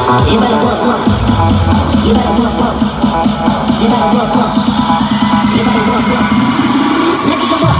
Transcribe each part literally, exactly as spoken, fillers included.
You better work, work. You better work, work. You better work, work. You better work, work. Look at your work.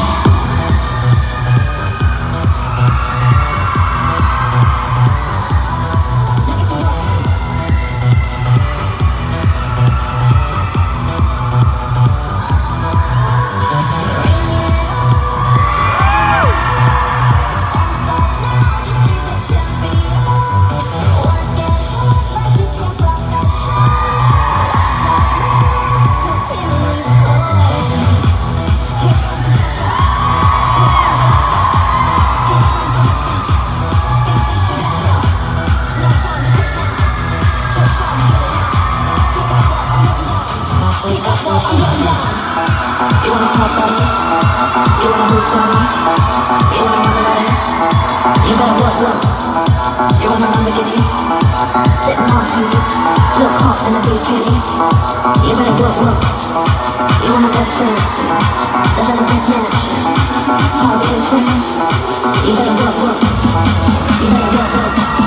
You wanna talk buddy? You wanna move buddy? You wanna Maserati? You better work, work. You want my Lamborghini? Sitting on cheese, look hot in a bikini. You better work, work. You want my best friend? The hell of a match. Holiday friends. You better work, work. You better work, work.